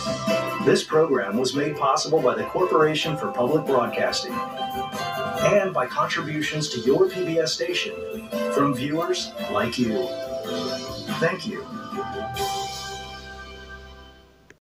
This program was made possible by the Corporation for Public Broadcasting and by contributions to your PBS station from viewers like you. Thank you.